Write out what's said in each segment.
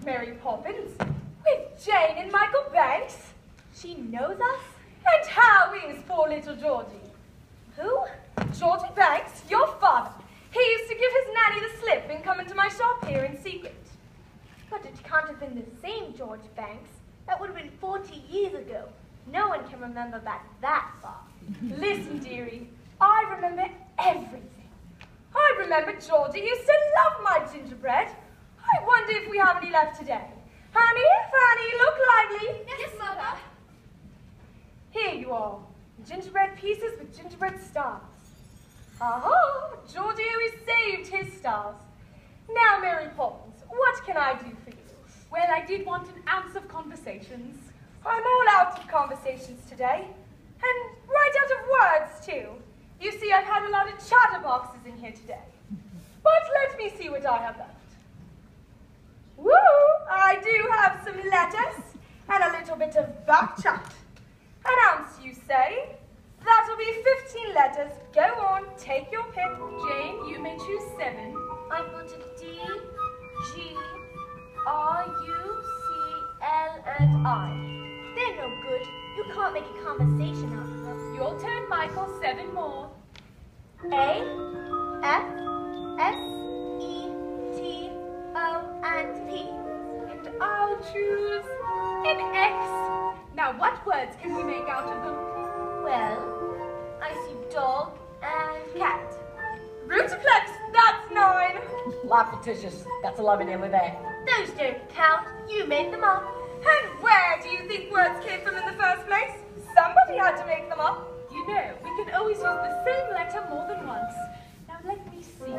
isn't Mary Poppins? With Jane and Michael Banks? She knows us? And how is poor little Georgie? Who? Georgie Banks, your father. He used to give his nanny the slip and come into my shop here in secret. But it can't have been the same George Banks. That would have been 40 years ago. No one can remember back that far. Listen, dearie, I remember everything. I remember Georgie used to love my gingerbread. I wonder if we have any left today. Honey, Fanny, look lively. Yes, Mother. Here you are, gingerbread pieces with gingerbread stars. Aha, Georgie always saved his stars. Now, Mary Poppins, what can I do for you? Well, I did want an ounce of conversations. I'm all out of conversations today. And right out of words, too. You see, I've had a lot of chatterboxes in here today. But let me see what I have left. Woo! I do have some letters and a little bit of back chat. An ounce, you say? That'll be 15 letters. Go on, take your pick. Jane, you may choose 7. I've got a D, G, R, U, C, L, and I. They're no good. You can't make a conversation out of them. Your turn, Michael. 7 more. A, F, S, E, T, O, and P. And I'll choose an X. Now, what words can we make out of them? Well, I see dog and cat. Rutiplex, that's 9. Lapititious, that's 11 nearly there. Those don't count. You made them up. And where do you think words came from in the first place? Somebody had to make them up. You know, we can always use the same letter more than once. Now, let me see.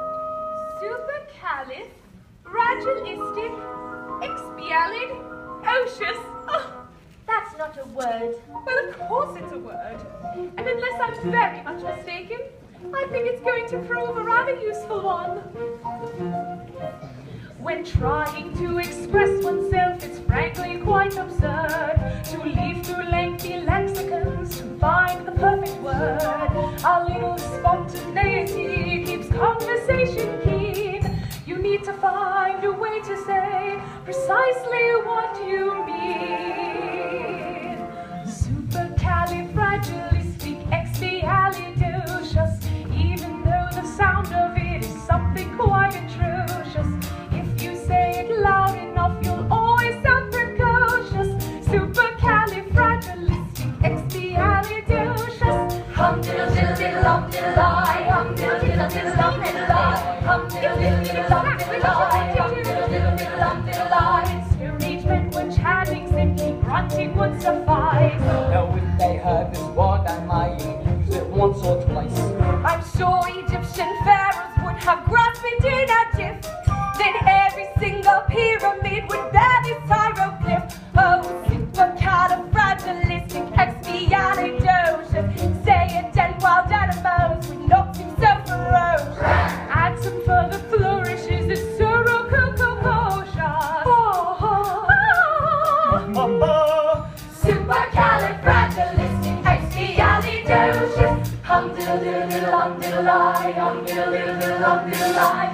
Supercalifragilisticexpialidocious. Oh, That's not a word. well, of course it's a word. And unless I'm very much mistaken, I think it's going to prove a rather useful one. When trying to express oneself, it's frankly quite absurd to leaf through lengthy lexicons to find the perfect word. A little spontaneity keeps conversation keen. You need to find a way to say precisely what you mean. Supercalifragilisticexpialidocious, even though the sound of it is something quite atrocious. If you say it loud enough, you'll always sound precocious. Supercalifragilisticexpialidocious. Hum diddle diddle diddle hum diddle lie, hum diddle diddle diddle hum diddle lie, hum diddle diddle diddle hum diddle lie, hum diddle diddle diddle hum diddle lie. Discouragement when chatting, simply grunting would suffice. Now if they heard this word, I might use it once or twice. I'm sure Egyptian pharaohs would have grasped it in a jiff. Then every single pyramid would bear this hieroglyph. Oh, supercalifragilisticexpialidocious. Say it and wild animals would not seem so ferocious. Add some further flourishes, it's surococococious. Supercalifragilisticexpialidocious. Hum diddle diddle diddle hum diddle lie, hum diddle diddle diddle hum diddle lie,